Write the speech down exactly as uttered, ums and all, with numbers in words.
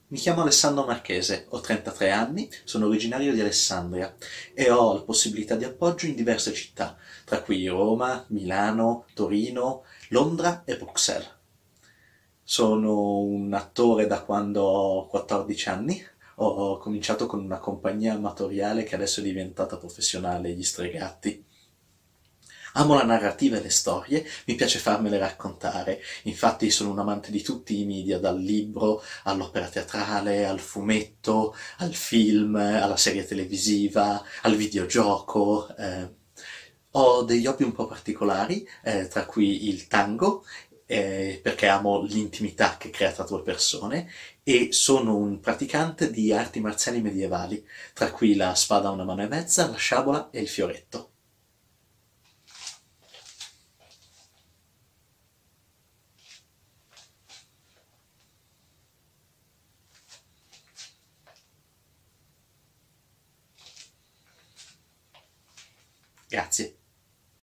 Mi chiamo Alessandro Marchese, ho trentatré anni, sono originario di Alessandria e ho la possibilità di appoggio in diverse città, tra cui Roma, Milano, Torino, Londra e Bruxelles. Sono un attore da quando ho quattordici anni, ho cominciato con una compagnia amatoriale che adesso è diventata professionale, Gli Stregatti. Amo la narrativa e le storie, mi piace farmele raccontare, infatti sono un amante di tutti i media, dal libro all'opera teatrale, al fumetto, al film, alla serie televisiva, al videogioco. eh. Ho degli hobby un po' particolari, eh, tra cui il tango, eh, perché amo l'intimità che crea tra due persone, e sono un praticante di arti marziali medievali, tra cui la spada a una mano e mezza, la sciabola e il fioretto. Grazie.